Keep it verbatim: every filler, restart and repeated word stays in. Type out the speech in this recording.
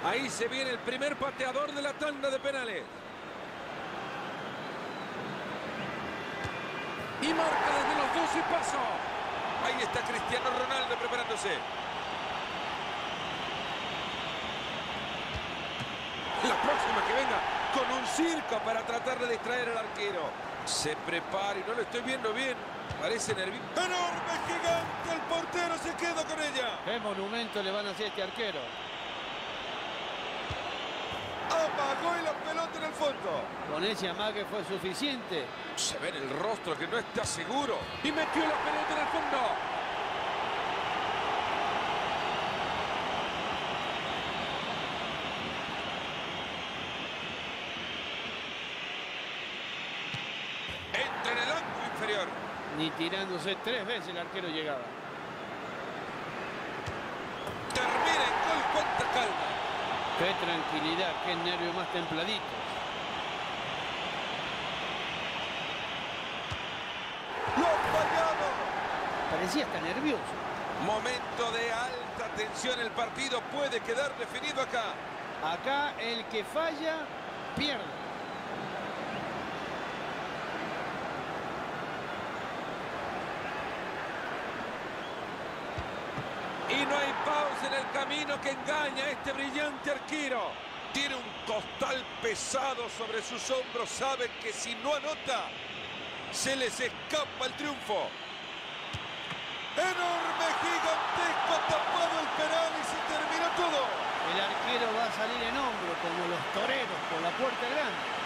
Ahí se viene el primer pateador de la tanda de penales. Y marca desde los dos y paso. Ahí está Cristiano Ronaldo preparándose. La próxima que venga con un circo para tratar de distraer al arquero. Se prepara y no lo estoy viendo bien. Parece nervioso. ¡Enorme, gigante! El portero se queda con ella. ¿Qué monumento le van a hacer a este arquero? Apagó y la pelota en el fondo. Con ese amague fue suficiente. Se ve en el rostro que no está seguro. Y metió la pelota en el fondo. Entra en el ángulo inferior. Ni tirándose tres veces el arquero llegaba. Termina en gol. Cuánta calma. Qué tranquilidad, qué nervios más templaditos. ¡Lo ha fallado! Parecía hasta nervioso. Momento de alta tensión. El partido puede quedar definido acá. Acá el que falla, pierde. Y no hay pausa en el camino que engaña a este brillante arquero. Tiene un costal pesado sobre sus hombros. Sabe que si no anota, se les escapa el triunfo. Enorme, gigantesco, tapado el penal y se terminó todo. El arquero va a salir en hombro como los toreros por la puerta grande.